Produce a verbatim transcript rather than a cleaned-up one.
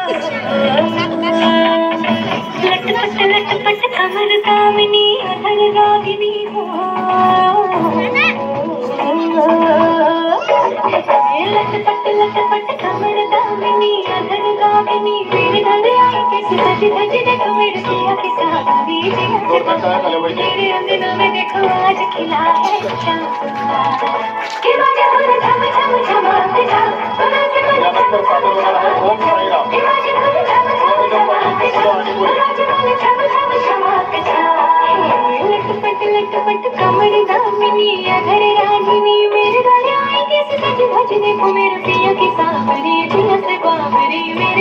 लटपट लटपट कमर कामिनी अधर रागिनी हो, लटपट लटपट कमर कामिनी अधर रागिनी, मेरे गले आई कैसे सज धज देखो मेरे पिया के साथ मेरे अंगना में देखो आज खिला है चंपा के बाजे धुन झम झम झमाते जा, बना के बना के बाजे धुन झम झम झमाते जा, बना के बना झम झम झमाते जा। लटपट लटपट कमर दामिनी अधर रागिनी, मेरे गले आई कैसे सज धज देखो मेरे पिया की सांवरी जिया से बाबरी मेरे